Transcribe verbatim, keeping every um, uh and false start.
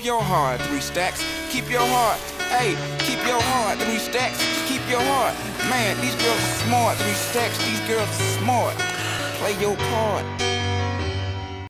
your heart, three stacks. Keep your heart, hey, keep your heart, three stacks. Keep your heart, man, these girls are smart, three stacks, these girls are smart. Play your part.